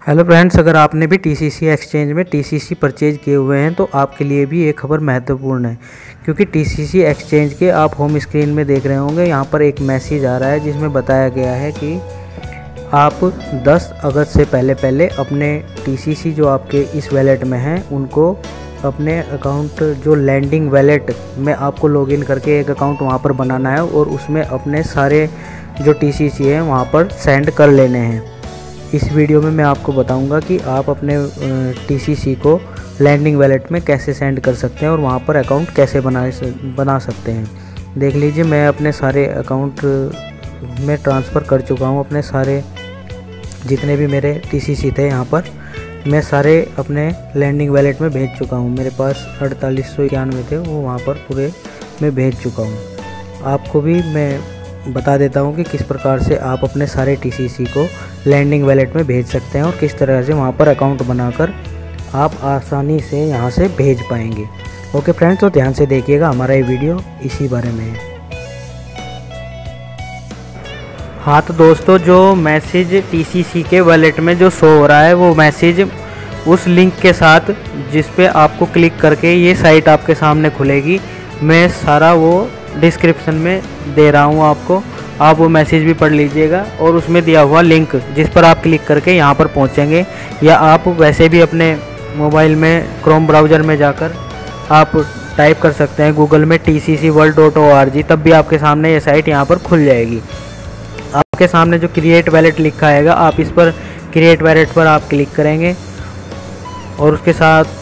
Hello friends, अगर आपने भी टीसीसी एक्सचेंज में टीसीसी परचेज किए हुए हैं तो आपके लिए भी ये खबर महत्वपूर्ण है, क्योंकि टीसीसी एक्सचेंज के आप होम स्क्रीन में देख रहे होंगे। यहाँ पर एक मैसेज आ रहा है जिसमें बताया गया है कि आप 10 अगस्त से पहले अपने टीसीसी जो आपके इस वैलेट में हैं उनको अपने अकाउंट जो लैंडिंग वैलेट में आपको लॉगिन करके एक अकाउंट वहाँ पर बनाना है और उसमें अपने सारे जो टीसीसी हैं वहाँ पर सेंड कर लेने हैं। इस वीडियो में मैं आपको बताऊंगा कि आप अपने टीसीसी को लैंडिंग वैलेट में कैसे सेंड कर सकते हैं और वहाँ पर अकाउंट कैसे बना सकते हैं। देख लीजिए, मैं अपने सारे अकाउंट में ट्रांसफ़र कर चुका हूँ। अपने सारे जितने भी मेरे टीसीसी थे यहाँ पर मैं सारे अपने लैंडिंग वैलेट में भेज चुका हूँ। मेरे पास 4891 थे, वो वहाँ पर पूरे मैं भेज चुका हूँ। आपको भी मैं बता देता हूँ कि किस प्रकार से आप अपने सारे टीसीसी को लैंडिंग वैलेट में भेज सकते हैं और किस तरह से वहाँ पर अकाउंट बनाकर आप आसानी से यहाँ से भेज पाएंगे। ओके फ्रेंड्स, तो ध्यान से देखिएगा, हमारा ये वीडियो इसी बारे में है। हाँ तो दोस्तों, जो मैसेज टीसीसी के वैलेट में जो शो हो रहा है वो मैसेज उस लिंक के साथ जिस पे आपको क्लिक करके ये साइट आपके सामने खुलेगी। मैं सारा वो डिस्क्रिप्शन में दे रहा हूँ आपको, आप वो मैसेज भी पढ़ लीजिएगा और उसमें दिया हुआ लिंक जिस पर आप क्लिक करके यहाँ पर पहुँचेंगे, या आप वैसे भी अपने मोबाइल में क्रोम ब्राउज़र में जाकर आप टाइप कर सकते हैं गूगल में tccworld.org, तब भी आपके सामने ये साइट यहाँ पर खुल जाएगी। आपके सामने जो क्रिएट वैलेट लिखा आएगा, आप इस पर क्रिएट वैलेट पर आप क्लिक करेंगे और उसके साथ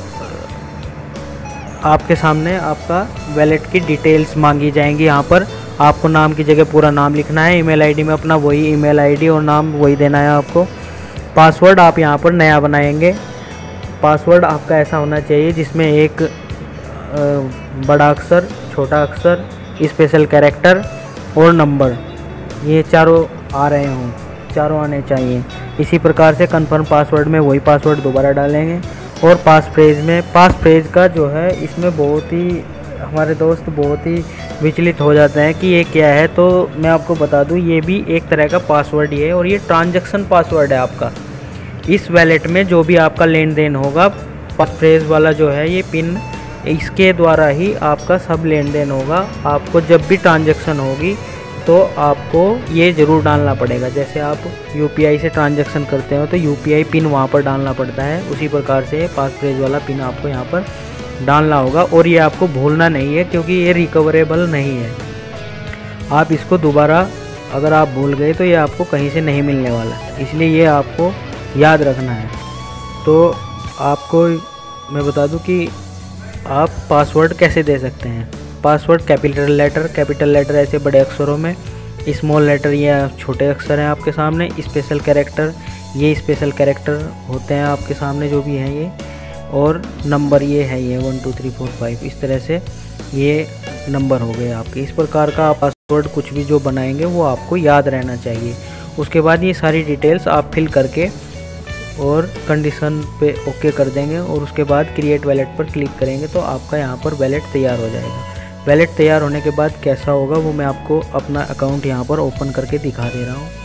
आपके सामने आपका वैलेट की डिटेल्स मांगी जाएंगी। यहाँ पर आपको नाम की जगह पूरा नाम लिखना है, ईमेल आईडी में अपना वही ईमेल आईडी और नाम वही देना है आपको। पासवर्ड आप यहाँ पर नया बनाएंगे। पासवर्ड आपका ऐसा होना चाहिए जिसमें एक बड़ा अक्षर, छोटा अक्षर, स्पेशल कैरेक्टर और नंबर, ये चारों आ रहे हों, चारों आने चाहिए। इसी प्रकार से कंफर्म पासवर्ड में वही पासवर्ड दोबारा डालेंगे। और पास फ्रेज का जो है, इसमें बहुत ही हमारे दोस्त बहुत ही विचलित हो जाते हैं कि ये क्या है। तो मैं आपको बता दूं, ये भी एक तरह का पासवर्ड ही है और ये ट्रांजैक्शन पासवर्ड है आपका। इस वैलेट में जो भी आपका लेन देन होगा, पास फ्रेज वाला जो है ये पिन, इसके द्वारा ही आपका सब लेन देन होगा। आपको जब भी ट्रांजैक्शन होगी तो आपको ये ज़रूर डालना पड़ेगा। जैसे आप यूपीआई से ट्रांजैक्शन करते हो तो यूपीआई पिन वहाँ पर डालना पड़ता है, उसी प्रकार से पास फ्रेज वाला पिन आपको यहाँ पर डालना होगा। और ये आपको भूलना नहीं है, क्योंकि ये रिकवरेबल नहीं है। आप इसको दोबारा अगर आप भूल गए तो ये आपको कहीं से नहीं मिलने वाला है, इसलिए ये आपको याद रखना है। तो आपको मैं बता दूं कि आप पासवर्ड कैसे दे सकते हैं। पासवर्ड कैपिटल लेटर ऐसे बड़े अक्षरों में, स्मॉल लेटर ये छोटे अक्षर हैं आपके सामने, स्पेशल कैरेक्टर ये स्पेशल कैरेक्टर होते हैं आपके सामने जो भी हैं ये, और नंबर ये है, ये 1 2 3 4 5, इस तरह से ये नंबर हो गए आपके। इस प्रकार का आप पासवर्ड कुछ भी जो बनाएंगे वो आपको याद रहना चाहिए। उसके बाद ये सारी डिटेल्स आप फिल करके और कंडीशन पे ओके कर देंगे और उसके बाद क्रिएट वैलेट पर क्लिक करेंगे तो आपका यहाँ पर वैलेट तैयार हो जाएगा। वैलेट तैयार होने के बाद कैसा होगा वो मैं आपको अपना अकाउंट यहाँ पर ओपन करके दिखा दे रहा हूँ।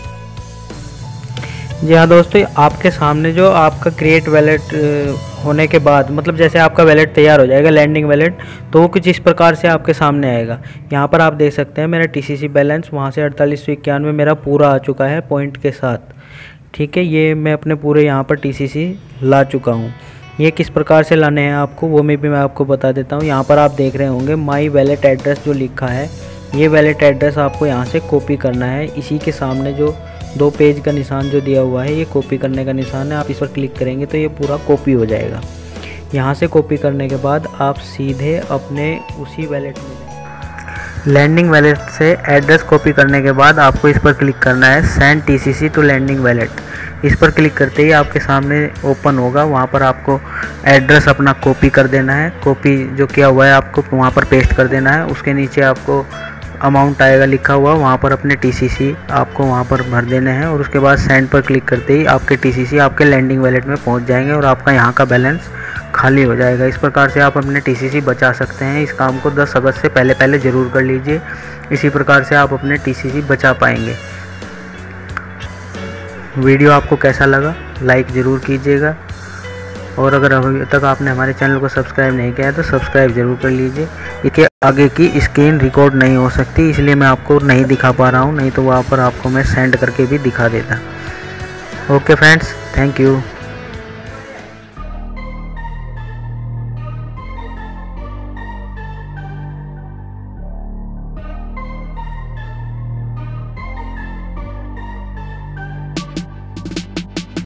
जी हाँ दोस्तों, आपके सामने जो आपका क्रिएट वैलेट होने के बाद, मतलब जैसे आपका वैलेट तैयार हो जाएगा लैंडिंग वैलेट, तो वो कुछ इस प्रकार से आपके सामने आएगा। यहाँ पर आप देख सकते हैं मेरा टीसीसी बैलेंस वहाँ से 4891 मेरा पूरा आ चुका है पॉइंट के साथ। ठीक है, ये मैं अपने पूरे यहाँ पर टीसीसी ला चुका हूँ। ये किस प्रकार से लाने हैं आपको वो मैं आपको बता देता हूँ। यहाँ पर आप देख रहे होंगे माई वैलेट एड्रेस जो लिखा है, ये वैलेट एड्रेस आपको यहाँ से कॉपी करना है। इसी के सामने जो 2 पेज का निशान जो दिया हुआ है, ये कॉपी करने का निशान है। आप इस पर क्लिक करेंगे तो ये पूरा कॉपी हो जाएगा। यहाँ से कॉपी करने के बाद आप सीधे अपने उसी वैलेट में लैंडिंग वैलेट से एड्रेस कॉपी करने के बाद आपको इस पर क्लिक करना है send TCC to landing wallet. इस पर क्लिक करते ही आपके सामने ओपन होगा, वहाँ पर आपको एड्रेस अपना कॉपी कर देना है। कॉपी जो किया हुआ है आपको वहाँ पर पेस्ट कर देना है। उसके नीचे आपको अमाउंट आएगा लिखा हुआ, वहाँ पर अपने टीसीसी आपको वहाँ पर भर देने हैं और उसके बाद सेंड पर क्लिक करते ही आपके टीसीसी आपके लैंडिंग वैलेट में पहुँच जाएंगे और आपका यहाँ का बैलेंस खाली हो जाएगा। इस प्रकार से आप अपने टीसीसी बचा सकते हैं। इस काम को 10 अगस्त से पहले ज़रूर कर लीजिए, इसी प्रकार से आप अपने टीसीसी बचा पाएंगे। वीडियो आपको कैसा लगा लाइक ज़रूर कीजिएगा। और अगर अभी तक आपने हमारे चैनल को सब्सक्राइब नहीं किया है तो सब्सक्राइब ज़रूर कर लीजिए। इसके आगे की स्क्रीन रिकॉर्ड नहीं हो सकती, इसलिए मैं आपको नहीं दिखा पा रहा हूँ, नहीं तो वहाँ पर आपको मैं सेंड करके भी दिखा देता। Okay friends, thank you.